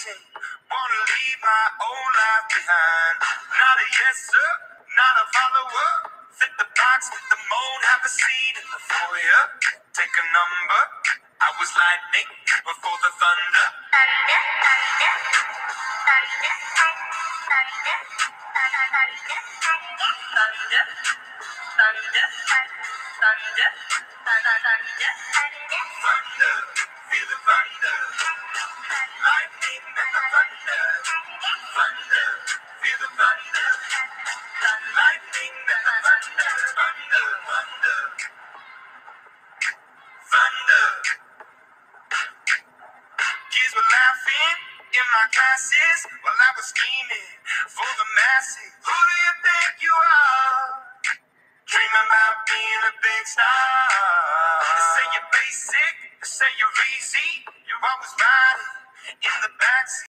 waiting. Wanna leave my old life behind. Not a yes sir, not a follower. Fit the box, fit the mold, have a seat in the foyer. Take a number. I was lightning before the thunder. Thunder, thunder, thunder, thunder, thunder, thunder, thunder, thunder, thunder, feel the thunder. Lightning and the thunder. Thunder, feel the thunder. Lightning and the thunder. Thunder, thunder, thunder. Kids were laughing in my classes while I was scheming for the masses. Who do you think you are? Dreaming about being a big star. They say you're basic, they say you're easy. You're always riding in the backseat.